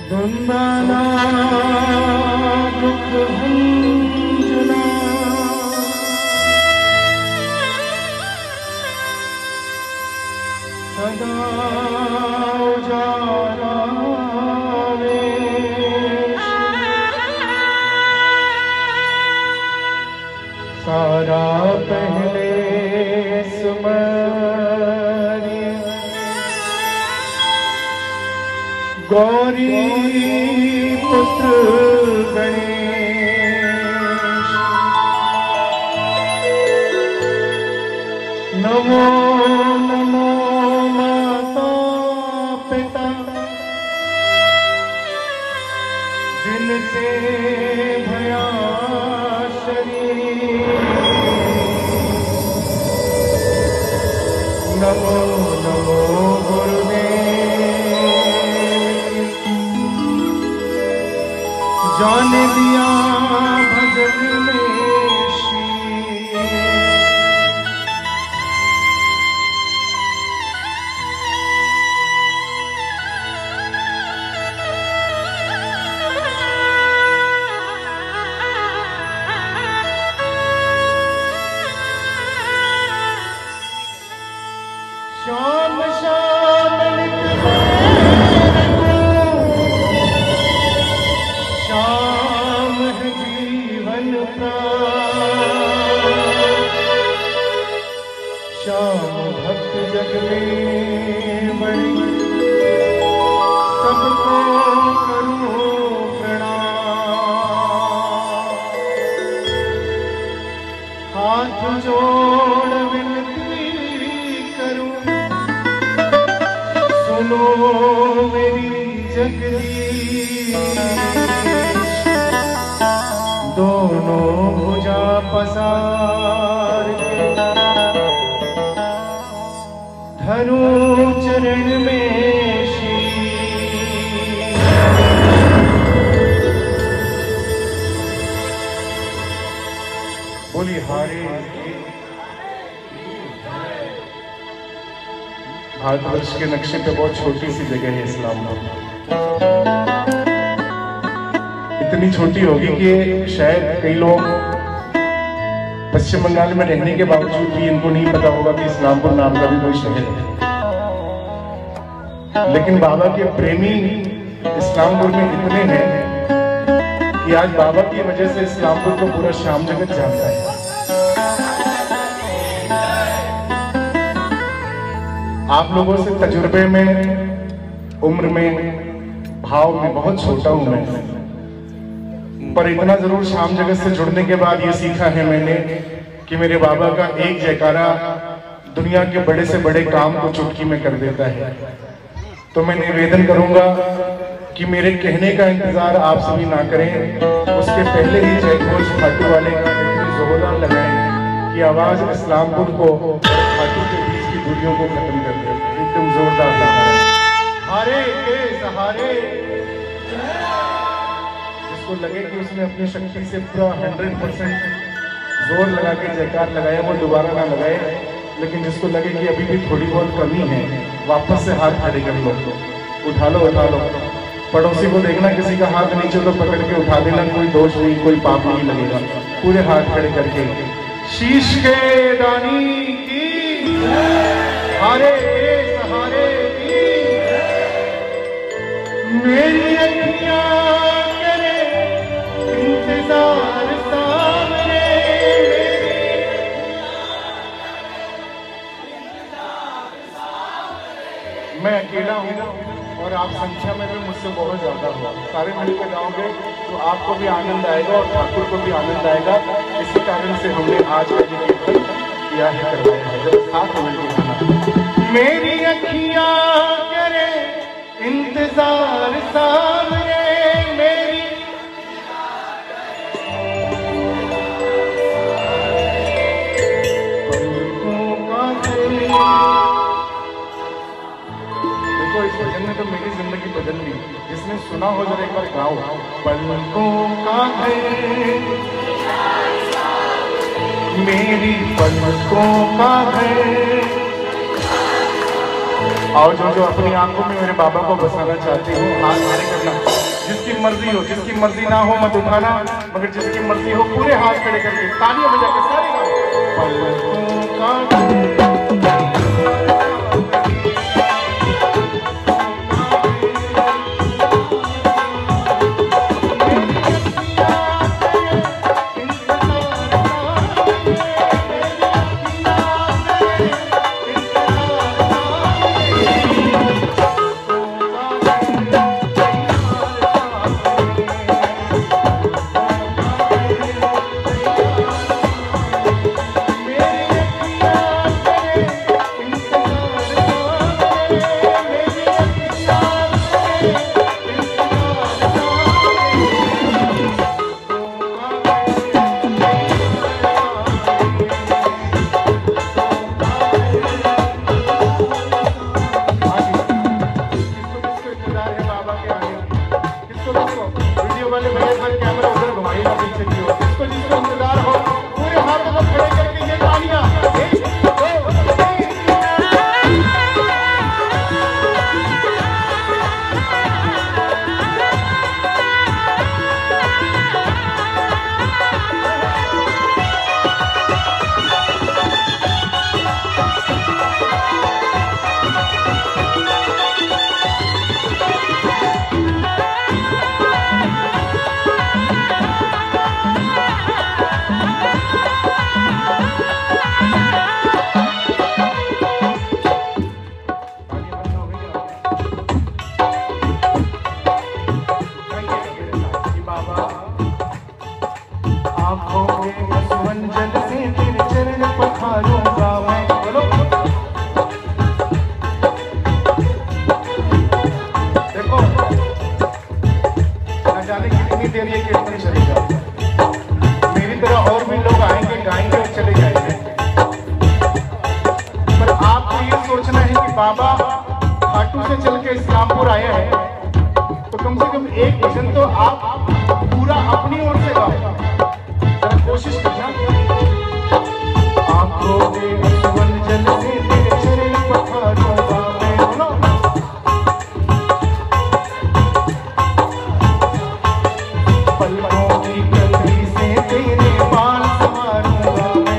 धुंधला दुख भंजना सदा उजाला सारा पहले सुमरि गौरी पुत्र गणेश नमो नमो माता पिता जिनसे भया शरीर नमो नमो गुरुदेव जान दिया भजन में शाम शाम शाम है जीवन शाम भक्त जग में बड़ी सबको करूं प्रणाम हाथ जोड़ विनती करूं सुनो मेरी जगदीश दोनों भुजा पसार के धरूं चरण में शीश बोली हारे भारतवर्ष के नक्शे पे बहुत छोटी सी जगह है इस्लामपुर। इतनी छोटी होगी कि शायद कई लोग पश्चिम बंगाल में रहने के बावजूद भी इनको नहीं पता होगा कि इस्लामपुर नाम का भी कोई शहर है। लेकिन बाबा के प्रेमी इस्लामपुर में इतने हैं कि आज बाबा की वजह से इस्लामपुर को पूरा श्याम जगत जानता है। आप लोगों से तजुर्बे में, उम्र में, भाव में बहुत छोटा हूं मैं, पर इतना जरूर शाम जगत से जुड़ने के बाद ये सीखा है मैंने कि मेरे बाबा का एक जयकारा दुनिया के बड़े से बड़े काम को चुटकी में कर देता है। तो मैं निवेदन करूंगा कि मेरे कहने का इंतजार आप सभी ना करें, उसके पहले ही जयघोष खाटू वाले का इतनी जोरदार लगाएं कि आवाज इस्लामपुर को खाटू के बीच की दूरियों को खत्म कर दे। एकदम जोरदार हारे के सहारे, जिसको लगे कि उसने अपनी शक्ति से पूरा 100% जोर लगा के जयकार लगाया वो दोबारा ना लगाए, लेकिन जिसको लगे कि अभी भी थोड़ी बहुत कमी है वापस से हाथ खड़े कर लो, उठा लो उठा लो। पड़ोसी को देखना किसी का हाथ नीचे तो पकड़ के उठा देना, कोई दोष नहीं, कोई पाप नहीं लगेगा। पूरे हाथ खड़े करके शीश के दानी की हारे के सहारे की मेरी अखियां करे इंतजार सामने मैं अकेला हूँ और आप संख्या में भी मुझसे बहुत ज्यादा हो। सारे मिलकर गाओगे तो आपको भी आनंद आएगा और ठाकुर को भी आनंद आएगा। इसी कारण से हमने आज का ये कीर्तन किया है, करवाया है। जब साथ मिलकर गाना मेरी अखियां करे इंतजार सामने मेरी देखो इस भजन ने तो मेरी जिंदगी बदल दी। जिसने सुना हो जरा एक बार गाओ। पलकों का घर मेरी पलकों का घर। और जो अपनी आंखों में मेरे बाबा को बसाना चाहते हो हाथ खड़े करना। जिसकी मर्जी हो, जिसकी मर्जी ना हो मत उठाना, मगर जिसकी मर्जी हो पूरे हाथ खड़े करके तालियां बजा के सारे बाबा खाटू से चल के इस्लामपुर आए हैं, तो कम से कम एक भजन तो आप पूरा अपनी ओर से गाओ, जरा कोशिश करना। आंखों में सुवन जल से तेरे चरण पखारूंगा मैं, बोलो। पलकों की कली से तेरे बाल संवारूंगा मैं,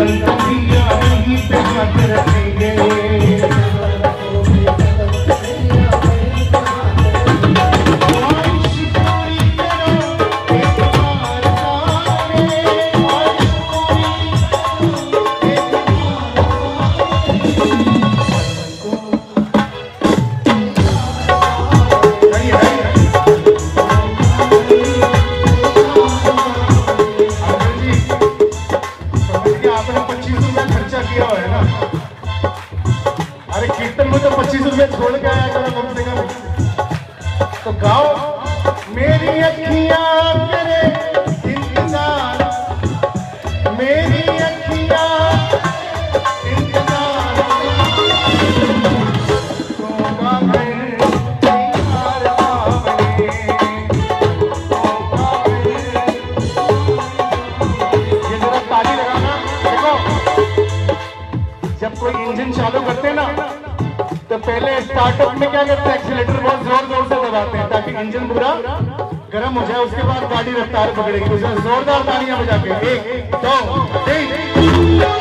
संततिया नहीं पे हाथ रखेंगे। कीर्तन में तो 25 रुपए छोड़ के आया करो कम से कम। तो गाओ मेरी अखियां करे इंतजार, मेरी अखियां इंतजार, होगा घर प्यार पावने, ये जरा ताली लगाना। देखो जब कोई इंजन चालू करते हैं ना तो पहले स्टार्टअप में क्या करते हैं, एक्सीलेटर बहुत जोर जोर से दबाते हैं ताकि इंजन पूरा गर्म हो जाए। उसके बाद गाड़ी रफ्तार पकड़ेगी। उसे जोरदार तालियां बजा के 1 2 3।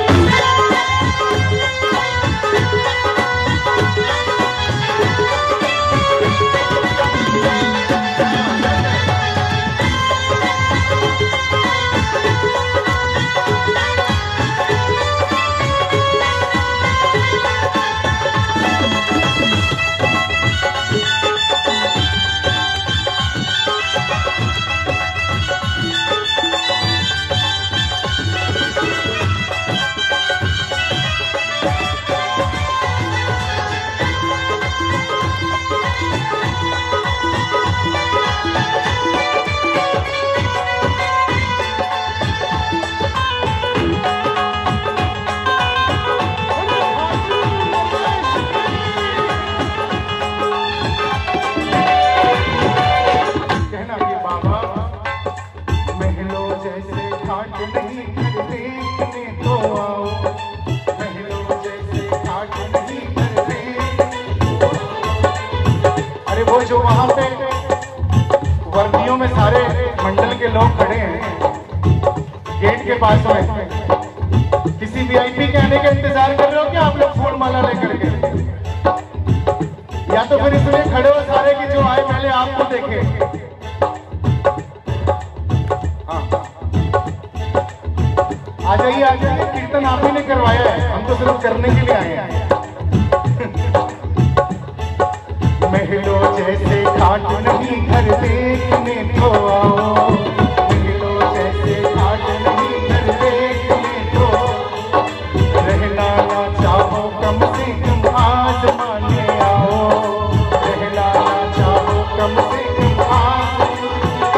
अरे वो जो वहां पे वर्दियों में सारे मंडल के लोग खड़े हैं गेट के पास में, किसी वीआईपी के आने का इंतजार कर रहे हो क्या आप लोग फूल माला लेकर के? या तो फिर इसलिए खड़े हो सारे कि जो आए पहले आपको देखे? आ जाइए कीर्तन आप ही ने करवाया है, हम तो सिर्फ करने के लिए आए हैं। महलों जैसे घाट नहीं घर देखने को आओ, महलों जैसे घाट नहीं घर देखने को, रहना ना चाहो कम से कम आसमाने आओ, रहना ना चाहो कम से कम आसमाने।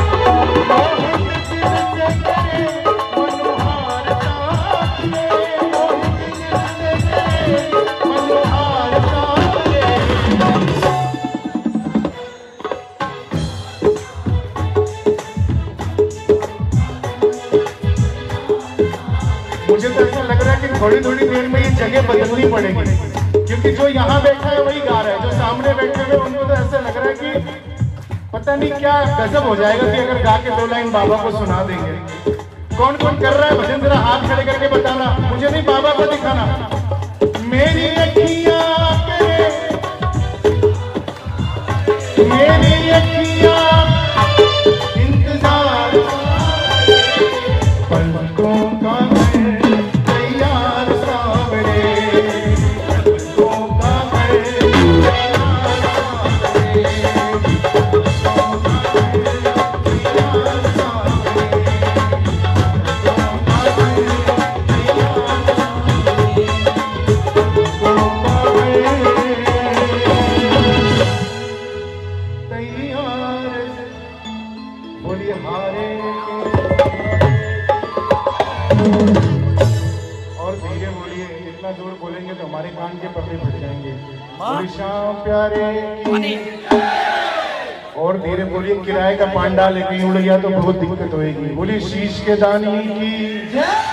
मुझे तो ऐसा लग रहा है कि थोड़ी थोड़ी देर में ये जगह बदलनी पड़ेगी, क्योंकि जो यहाँ बैठा है वही गा रहा है, जो सामने बैठे हुए उनको तो ऐसा लग रहा है कि पता नहीं क्या गजब हो जाएगा कि अगर गा के 2 लाइन बाबा को सुना देंगे। कौन कौन कर रहा है भजन जरा हाथ खड़े करके बताना, मुझे नहीं बाबा को दिखाना। मेरी अखियां करे, मेरी अखियां इंतजार, पलकों का तैयार सावरे, पलकों का और धीरे बोलिए, इतना जोर बोलेंगे तो हमारे कान के पत्ते फट जाएंगे। बोली श्याम प्यारे की, और धीरे बोलिए, किराए का पांडा लेके उड़ गया तो बहुत दिक्कत होगी। बोली शीश के दानी की।